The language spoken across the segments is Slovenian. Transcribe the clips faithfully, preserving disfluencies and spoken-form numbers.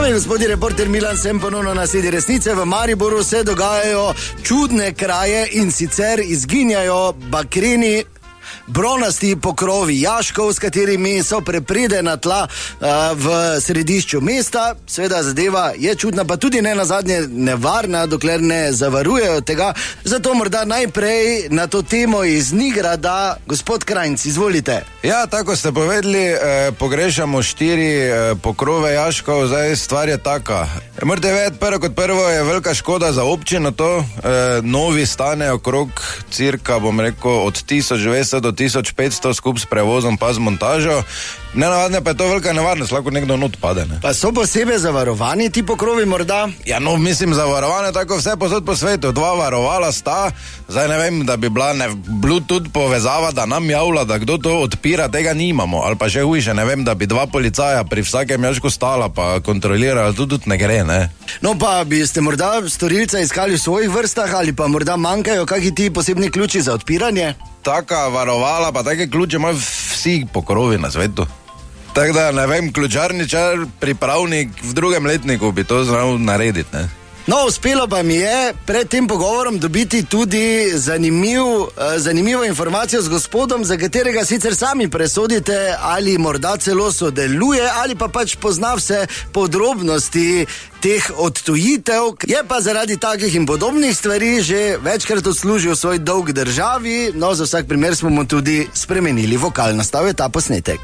Dame in gospodje, reporter Milan, sem ponovno na sledi resnice. V Mariboru se dogajajo čudne kraje in sicer izginjajo bakreni bronasti pokrovi jaškov, s katerimi so prepredena tla uh, v središču mesta. Seveda zadeva je čudna, pa tudi ne nazadnje nevarna, dokler ne zavarujejo tega. Zato morda najprej na to temo iz Nigrada, gospod Krajnc, izvolite. Ja, tako ste povedali, eh, pogrešamo štiri eh, pokrove jaškov, zdaj stvar je taka. Morate vedeti, prvo kot prvo je velika škoda za občino to, eh, novi stane okrog cirka, bom rekel, od tisoč dvesto do tisoč petsto skup s prevozom pa z montažo. Nenavadne pa je to velika nevarnost, lahko nekdo not pade. Ne? Pa so posebej zavarovani ti pokrovi morda? Ja, no, mislim, zavarovane tako vse posod po svetu. Dva varovala sta, zdaj ne vem, da bi bila ne, Bluetooth povezava, da nam javlja, da kdo to odpira, tega nimamo. Ali pa še hujše, ne vem, da bi dva policaja pri vsakem jašku stala pa kontrolirala, tudi, tudi ne gre, ne. No pa bi ste morda storilca iskali v svojih vrstah ali pa morda manjkajo kakšni ti posebni ključi za odpiranje? Taka varovala, pa take ključe imajo vsi pokrovi na svetu. Tako da, ne vem, ključarničar, pripravnik v drugem letniku bi to znal narediti, ne. No, uspelo pa mi je pred tem pogovorom dobiti tudi zanimiv, zanimivo informacijo z gospodom, za katerega sicer sami presodite, ali morda celo sodeluje, ali pa pač pozna vse podrobnosti teh odtujitev. Je pa zaradi takih in podobnih stvari že večkrat odslužil svoj dolg državi, no za vsak primer smo mu tudi spremenili vokal. Nastal je ta posnetek.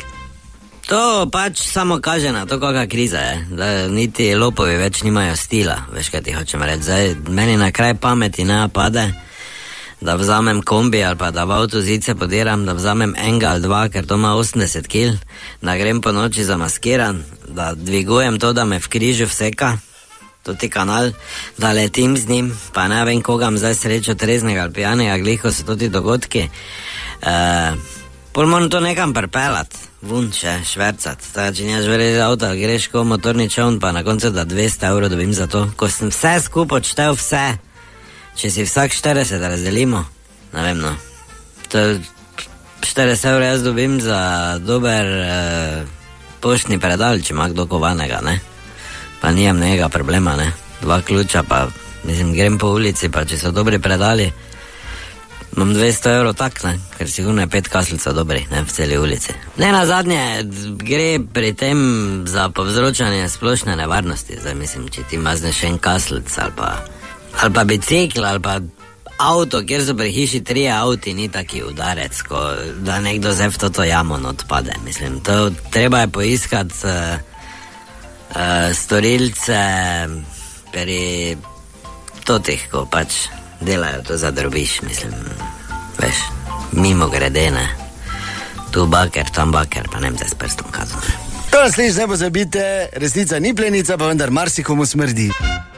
To pač samo kaže na to, kakšna kriza je, da niti lopovi več nimajo stila, veš kaj ti hočem reči. Zdaj, meni na kraj pameti ne pade, da vzamem kombi ali pa da v avto zice podiram, da vzamem enega ali dva, ker to ima osemdeset kil, da grem po noči zamaskiran, da dvigujem to, da me v križu vseka, tudi kanal, da letim z njim, pa ne vem, koga im zdaj srečo treznega ali pijanega, gliho so tudi dogodki. Uh, pol moram to nekam prepelati. Vun še švercat, tako če njaš verjeti avto, greš ko motorni čovn, pa na koncu da dvesto evrov dobim za to. Ko sem vse skup odštel vse, če si vsak štirideset razdelimo, ne vem no, to štirideset evrov jaz dobim za dober eh, poštni predal, če ima kdo kovanega, ne. Pa nijem nekega problema, ne. Dva ključa, pa mislim, grem po ulici, pa če so dobri predali, imam dvesto evrov tak, ne, ker sigurno je pet kaslica dobrih, ne, v celi ulici. Ne, na zadnje gre pri tem za povzročanje splošne nevarnosti. Zdaj mislim, če ti mazneš en kaslic ali pa, ali pa bicikl ali pa avto, kjer so pri hiši trije avti, ni taki udarec, ko da nekdo zdaj v toto jamo odpade. Mislim, to treba je poiskati uh, uh, storilce pri totih, ko pač delajo to za drobiš, mislim, veš, mimo grede, ne, tu baker, tam baker, pa ne vem, zdaj s prstom kazal. To naslednjič ne pozabite, resnica ni plenica, pa vendar marsikomu smrdi.